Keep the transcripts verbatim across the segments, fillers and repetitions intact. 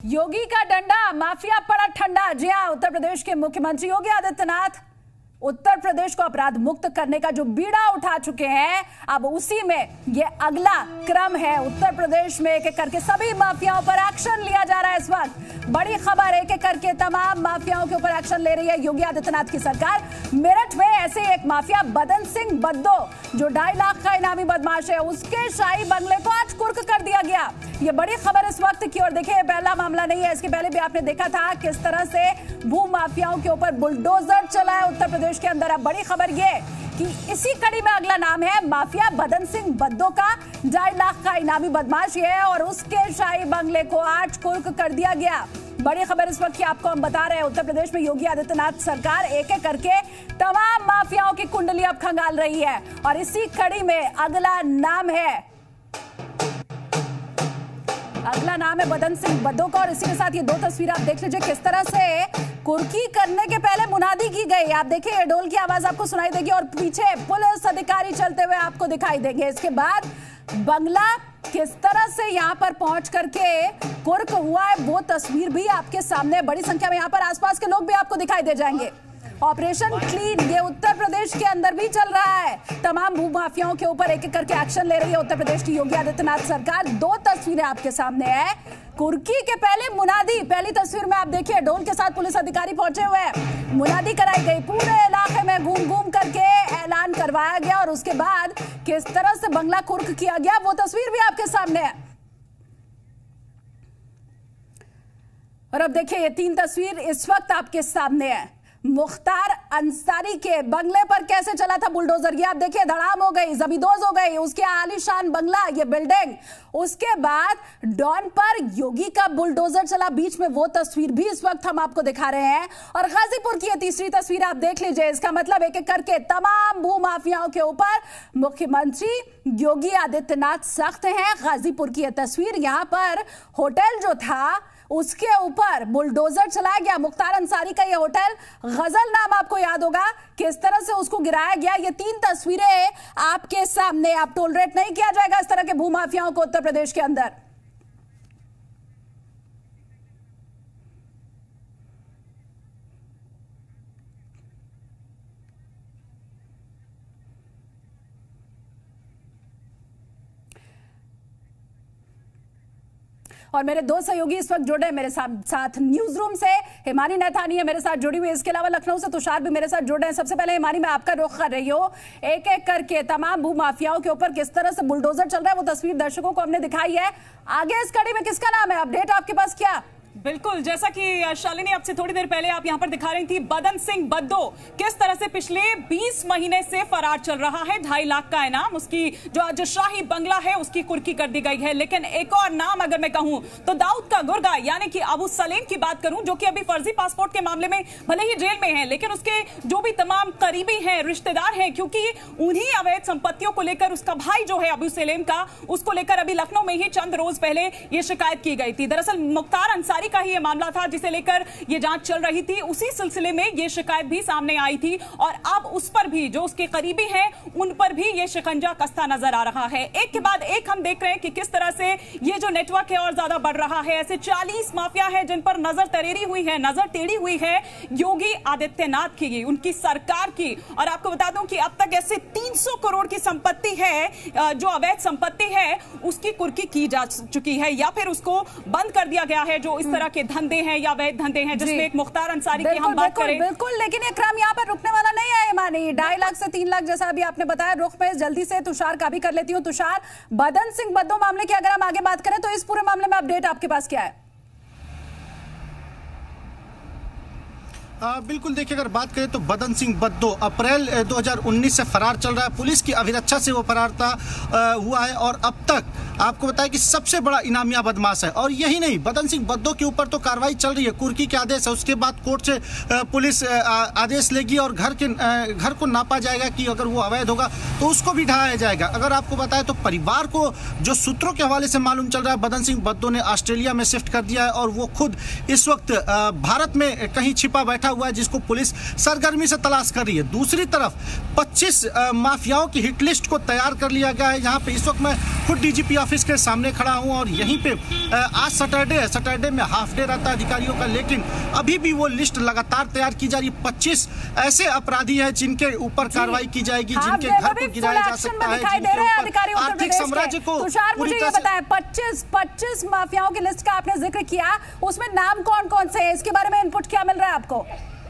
योगी का डंडा, माफिया पड़ा ठंडा। जी हां, उत्तर प्रदेश के मुख्यमंत्री योगी आदित्यनाथ उत्तर प्रदेश को अपराध मुक्त करने का जो बीड़ा उठा चुके हैं, अब उसी में ये अगला क्रम है। उत्तर प्रदेश में एक एक करके सभी माफियाओं पर एक्शन लिया जा रहा है। इस वक्त बड़ी खबर, एक एक करके तमाम माफियाओं के ऊपर एक्शन ले रही है योगी आदित्यनाथ की सरकार। मेरठ में ऐसे एक माफिया बदन सिंह बद्दो, जो ढाई लाख का इनामी बदमाश है, उसके शाही बंगले को आज कुर्क कर दिया गया। ये बड़ी खबर इस वक्त की। और देखिए, पहला मामला नहीं है, इसके पहले भी आपने देखा था किस तरह से भू माफियाओं के ऊपर बुलडोजर चला है उत्तर प्रदेश के अंदर। अब बड़ी खबर ये कि इसी कड़ी में अगला नाम है माफिया बदन सिंह बद्दो का। ढाई लाख का इनामी बदमाश है और उसके शाही बंगले को आज कुर्क कर दिया गया। बड़ी खबर इस वक्त की आपको हम बता रहे हैं। उत्तर प्रदेश में योगी आदित्यनाथ सरकार एक एक करके तमाम माफियाओं की कुंडली अब खंगाल रही है और इसी कड़ी में अगला नाम है अगला नाम है बदन सिंह बद्दो का। और इसी के साथ ये दो तस्वीर आप देख लीजिए, किस तरह से कुर्की करने के पहले मुनादी की गई। आप देखिए, ये ढोल की आवाज आपको सुनाई देगी और पीछे पुलिस अधिकारी चलते हुए आपको दिखाई देंगे। इसके बाद बंगला किस तरह से यहाँ पर पहुंच करके कुर्क हुआ है, वो तस्वीर भी आपके सामने। बड़ी संख्या में यहाँ पर आसपास के लोग भी आपको दिखाई दे जाएंगे। ऑपरेशन क्लीन ये उत्तर प्रदेश के अंदर भी चल रहा है। तमाम भू माफियाओं के ऊपर एक एक करके एक्शन ले रही है उत्तर प्रदेश की योगी आदित्यनाथ सरकार। दो तस्वीरें आपके सामने है। कुर्की के पहले मुनादी, पहली तस्वीर में आप देखिए, ढोल के साथ पुलिस अधिकारी पहुंचे हुए हैं, मुनादी कराई गई, पूरे इलाके में घूम घूम करके ऐलान करवाया गया और उसके बाद किस तरह से बंगला कुर्क किया गया, वो तस्वीर भी आपके सामने है। और अब देखिए, ये तीन तस्वीर इस वक्त आपके सामने है। मुख्तार अंसारी के बंगले पर कैसे चला था बुलडोजर, ये आप देखिए, धड़ाम हो गई, जबीदोज हो गई उसके आलीशान बंगला, ये बिल्डिंग। उसके बाद डॉन पर योगी का बुलडोजर चला बीच में, वो तस्वीर भी इस वक्त हम आपको दिखा रहे हैं। और गाजीपुर की ये तीसरी तस्वीर आप देख लीजिए। इसका मतलब एक एक करके तमाम भू माफियाओं के ऊपर मुख्यमंत्री योगी आदित्यनाथ सख्त हैं। गाजीपुर की यह तस्वीर, यहां पर होटल जो था उसके ऊपर बुलडोजर चलाया गया। मुख्तार अंसारी का ये होटल, गजल नाम आपको याद होगा, किस तरह से उसको गिराया गया। ये तीन तस्वीरें आपके सामने। आप टॉलरेट नहीं किया जाएगा इस तरह के भूमाफियाओं को उत्तर प्रदेश के अंदर। और मेरे दो सहयोगी इस वक्त जुड़े मेरे साथ साथ न्यूज रूम से हिमानी नैथानी है मेरे साथ जुड़ी हुई। इसके अलावा लखनऊ से तुषार भी मेरे साथ जुड़े हैं। सबसे पहले हिमानी, मैं आपका रुख कर रही हूँ, एक एक करके तमाम भू माफियाओं के ऊपर किस तरह से बुलडोजर चल रहा है, वो तस्वीर दर्शकों को हमने दिखाई है। आगे इस कड़ी में किसका नाम है, अपडेट आपके पास क्या? बिल्कुल, जैसा कि शालिनी आपसे थोड़ी देर पहले आप यहां पर दिखा रही थी, बदन सिंह बद्दो किस तरह से पिछले बीस महीने से फरार चल रहा है। ढाई लाख का इनाम, उसकी जो जो शाही बंगला है उसकी कुर्की कर दी गई है। लेकिन एक और नाम अगर मैं कहूं तो दाऊद का गुर्गा यानी कि अबू सलीम की बात करूं, जो कि अभी फर्जी पासपोर्ट के मामले में भले ही जेल में है, लेकिन उसके जो भी तमाम करीबी हैं, रिश्तेदार हैं, क्योंकि उन्हीं अवैध संपत्तियों को लेकर उसका भाई जो है अबू सलीम का, उसको लेकर अभी लखनऊ में ही चंद रोज पहले ये शिकायत की गई थी। दरअसल मुख्तार अंसारी का ही ये मामला था जिसे लेकर ये जांच चल रही थी। उसी सिलसिले में ये शिकायत भी सामने आई थी और अब उस पर भी जो उसके करीबी हैं उन पर भी ये शिकंजा कसता नजर आ रहा है। एक के बाद एक हम देख रहे हैं कि किस तरह से ये जो नेटवर्क है और ज्यादा बढ़ रहा है। ऐसे चालीस माफिया है जिन पर नजर तरेरी हुई है, नजर टेढ़ी हुई है योगी आदित्यनाथ की, उनकी सरकार की। और आपको बता दूं कि अब तक ऐसे तीन सौ करोड़ की संपत्ति है, जो अवैध संपत्ति है, उसकी कुर्की की जा चुकी है या फिर उसको बंद कर दिया गया है। जो इस तरह के धंधे हैं या वैध धंधे हैं, जिसमें एक मुख्तार अंसारी की हम बात करें। बिल्कुल, लेकिन ये क्रम यहाँ पर रुकने वाला नहीं है हिमानी। ढाई लाख से तीन लाख जैसा अभी आपने बताया। रुख पे जल्दी से तुषार का भी कर लेती हूँ। तुषार, बदन सिंह बद्दो मामले की अगर हम आगे बात करें तो इस पूरे मामले में अपडेट आपके पास क्या है? आ, बिल्कुल, देखिए, अगर बात करें तो बदन सिंह बद्दो अप्रैल दो हज़ार उन्नीस से फरार चल रहा है। पुलिस की अभिरक्षा से वो फरार था आ, हुआ है और अब तक आपको बताया कि सबसे बड़ा इनामिया बदमाश है। और यही नहीं, बदन सिंह बद्दो के ऊपर तो कार्रवाई चल रही है, कुर्की के आदेश है, उसके बाद कोर्ट से आ, पुलिस आ, आदेश लेगी और घर के आ, घर को नापा जाएगा कि अगर वो अवैध होगा तो उसको भी ढहाया जाएगा। अगर आपको बताया तो परिवार को जो सूत्रों के हवाले से मालूम चल रहा है, बदन सिंह बद्दो ने ऑस्ट्रेलिया में शिफ्ट कर दिया है और वो खुद इस वक्त भारत में कहीं छिपा बैठा हुआ है जिसको पुलिस सरगर्मी से तलाश कर रही है। दूसरी तरफ पच्चीस माफियाओं की हिट लिस्ट को तैयार कर लिया गया है। यहाँ पे इस वक्त मैं खुद डीजीपी ऑफिस के सामने खड़ा हूँ और यहीं पे आज सैटरडे है, सैटरडे में हाफ डे रहता है अधिकारियों का, लेकिन अभी भी वो लिस्ट लगातार तैयार की जा रही है। पच्चीस ऐसे अपराधी हैं जिनके ऊपर कार्रवाई की जाएगी, जिनके घर को गिराया जा सकता है, जिनके ऊपर आर्थिक साम्राज्य को मुझे ये बताएं, पच्चीस पच्चीस माफियाओं की लिस्ट का आपने जिक्र किया, उसमें नाम कौन कौन से हैं, इसके बारे में इनपुट क्या मिल रहा है आपको?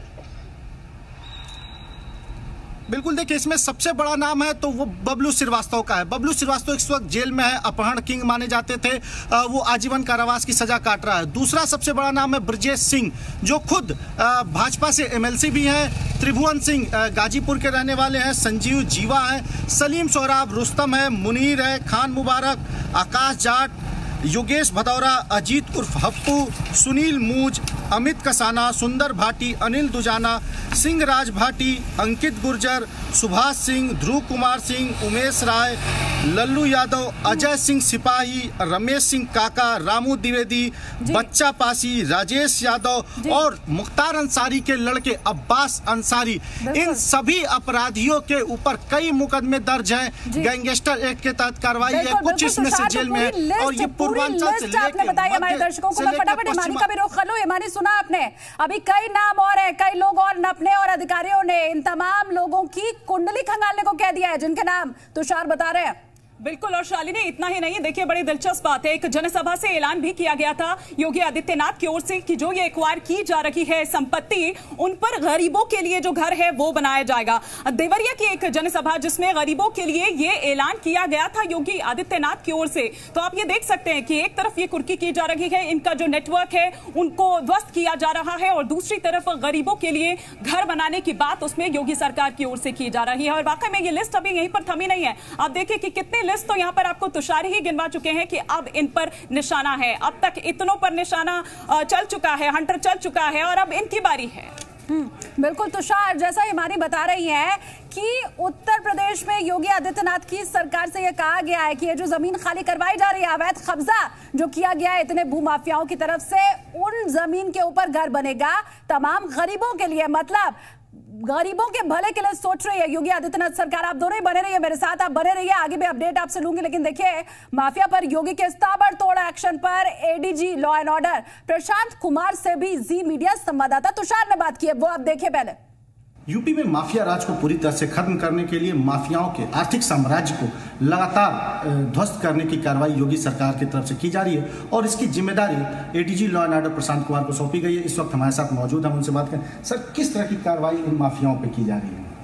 बिल्कुल, देखिए इसमें सबसे बड़ा नाम है तो वो बबलू श्रीवास्तव का है। बबलू श्रीवास्तव इस वक्त जेल में है, अपहरण किंग माने जाते थे, वो आजीवन कारावास की सजा काट रहा है। दूसरा सबसे बड़ा नाम है ब्रजेश सिंह, जो खुद भाजपा से एमएलसी भी हैं। त्रिभुवन सिंह गाजीपुर के रहने वाले हैं। संजीव जीवा है, सलीम सोहराब, रुस्तम है, मुनीर है, खान मुबारक, आकाश जाट, योगेश भदौरा, अजीत उर्फ हप्पू, सुनील मूज, अमित कसाना, सुंदर भाटी, अनिल दुजाना, सिंह राज भाटी, अंकित गुर्जर, सुभाष सिंह, ध्रुव कुमार सिंह, उमेश राय, लल्लू यादव, अजय सिंह सिपाही, रमेश सिंह काका, रामू द्विवेदी, बच्चा पासी, राजेश यादव और मुख्तार अंसारी के लड़के अब्बास अंसारी, इन सभी अपराधियों के ऊपर कई मुकदमे दर्ज हैं। गैंगस्टर एक्ट के तहत कार्रवाई है, कुछ इसमें से जेल में है और ये पूर्वांचल से आपने बताया हमारे दर्शकों को। मैं फटाफट ईमानी का भी रुख कर लूं। ईमानी, सुना आपने, अभी कई नाम और है, कई लोग और नपने और अधिकारियों ने इन तमाम लोगों की कुंडली खंगालने को कह दिया है, जिनके नाम तुषार बता रहे हैं। बिल्कुल, और शालिनी इतना ही नहीं, देखिए बड़ी दिलचस्प बात है, एक जनसभा से ऐलान भी किया गया था योगी आदित्यनाथ की ओर से कि जो ये एक्वायर की जा रही है संपत्ति, उन पर गरीबों के लिए जो घर है वो बनाया जाएगा। देवरिया की एक जनसभा जिसमें गरीबों के लिए ये ऐलान किया गया था योगी आदित्यनाथ की ओर से। तो आप ये देख सकते हैं कि एक तरफ ये कुर्की की जा रही है, इनका जो नेटवर्क है उनको ध्वस्त किया जा रहा है, और दूसरी तरफ गरीबों के लिए घर बनाने की बात उसमें योगी सरकार की ओर से की जा रही है। और वाकई में ये लिस्ट अभी यहीं पर थमी नहीं है। आप देखिए कि कितने तो यहां पर आपको तुषार ही गिनवा चुके हैं कि अब इन पर निशाना है। अब तक इतनों पर निशाना चल चुका है, हंटर चल चुका है, और अब इनकी बारी है। बिल्कुल तुषार, जैसा हिमानी बता रही है कि उत्तर प्रदेश में योगी आदित्यनाथ की सरकार से यह कहा गया है कि ये जो जमीन खाली करवाई जा रही है, अवैध कब्जा जो किया गया है इतने भूमाफियाओं की तरफ से, उन जमीन के ऊपर घर बनेगा तमाम गरीबों के लिए। मतलब गरीबों के भले के लिए सोच रही है योगी आदित्यनाथ सरकार। आप दोनों ही बने रहिए मेरे साथ, आप बने रहिए, आगे भी अपडेट आपसे लूंगी। लेकिन देखिए, माफिया पर योगी के ताबड़तोड़ एक्शन पर ADG law and order Prashant Kumar से भी जी मीडिया संवाददाता तुषार ने बात की है, वो आप देखिए पहले। यूपी में माफिया राज को पूरी तरह से खत्म करने के लिए माफियाओं के आर्थिक साम्राज्य को लगातार ध्वस्त करने की कार्रवाई योगी सरकार की तरफ से की जा रही है और इसकी जिम्मेदारी ADG law and order Prashant Kumar को सौंपी गई है। इस वक्त हमारे साथ मौजूद हैं, उनसे बात करें। सर, किस तरह की कार्रवाई इन माफियाओं पर की जा रही है?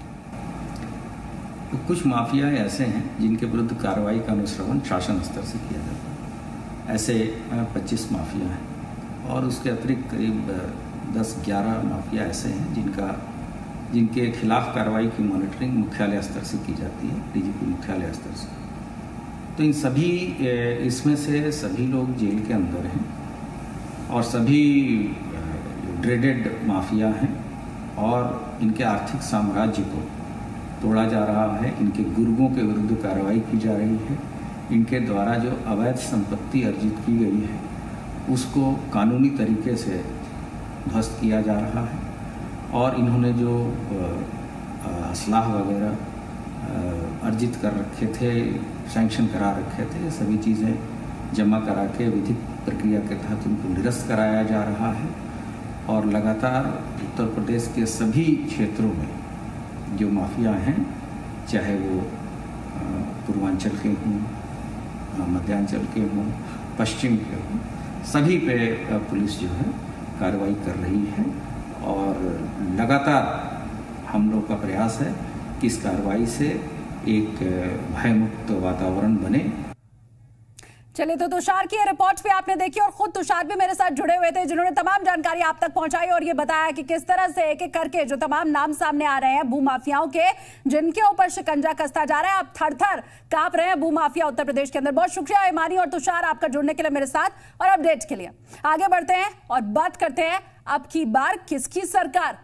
तो कुछ माफिया ऐसे हैं जिनके विरुद्ध कार्रवाई का अनुश्रवण शासन स्तर से किया जाता है। ऐसे पच्चीस माफिया हैं और उसके अतिरिक्त करीब दस ग्यारह माफिया ऐसे हैं जिनका जिनके खिलाफ कार्रवाई की मॉनिटरिंग मुख्यालय स्तर से की जाती है, डीजीपी मुख्यालय स्तर से। तो इन सभी इसमें से सभी लोग जेल के अंदर हैं और सभी ड्रेडेड माफिया हैं और इनके आर्थिक साम्राज्य को तोड़ा जा रहा है। इनके गुर्गों के विरुद्ध कार्रवाई की जा रही है। इनके द्वारा जो अवैध संपत्ति अर्जित की गई है उसको कानूनी तरीके से ध्वस्त किया जा रहा है और इन्होंने जो असलाह वगैरह अर्जित कर रखे थे, सैंक्शन करा रखे थे, सभी चीज़ें जमा करा के विधिक प्रक्रिया के तहत उनको निरस्त कराया जा रहा है। और लगातार उत्तर प्रदेश के सभी क्षेत्रों में जो माफिया हैं, चाहे वो पूर्वांचल के हों, मध्यांचल के हों, पश्चिम के हों, सभी पे पुलिस जो है कार्रवाई कर रही है और लगातार हम लोग का प्रयास है कि इस कार्रवाई से एक भयमुक्त वातावरण बने। चलिए, तो तुषार की रिपोर्ट भी आपने देखी और खुद तुषार भी मेरे साथ जुड़े हुए थे जिन्होंने तमाम जानकारी आप तक पहुंचाई और ये बताया कि किस तरह से एक एक करके जो तमाम नाम सामने आ रहे हैं भूमाफियाओं के, जिनके ऊपर शिकंजा कसता जा रहा है। आप थर थर कांप रहे हैं भूमाफिया उत्तर प्रदेश के अंदर। बहुत शुक्रिया ईमानी और तुषार आपका जुड़ने के लिए मेरे साथ और अपडेट के लिए। आगे बढ़ते हैं और बात करते हैं अब की बार किसकी सरकार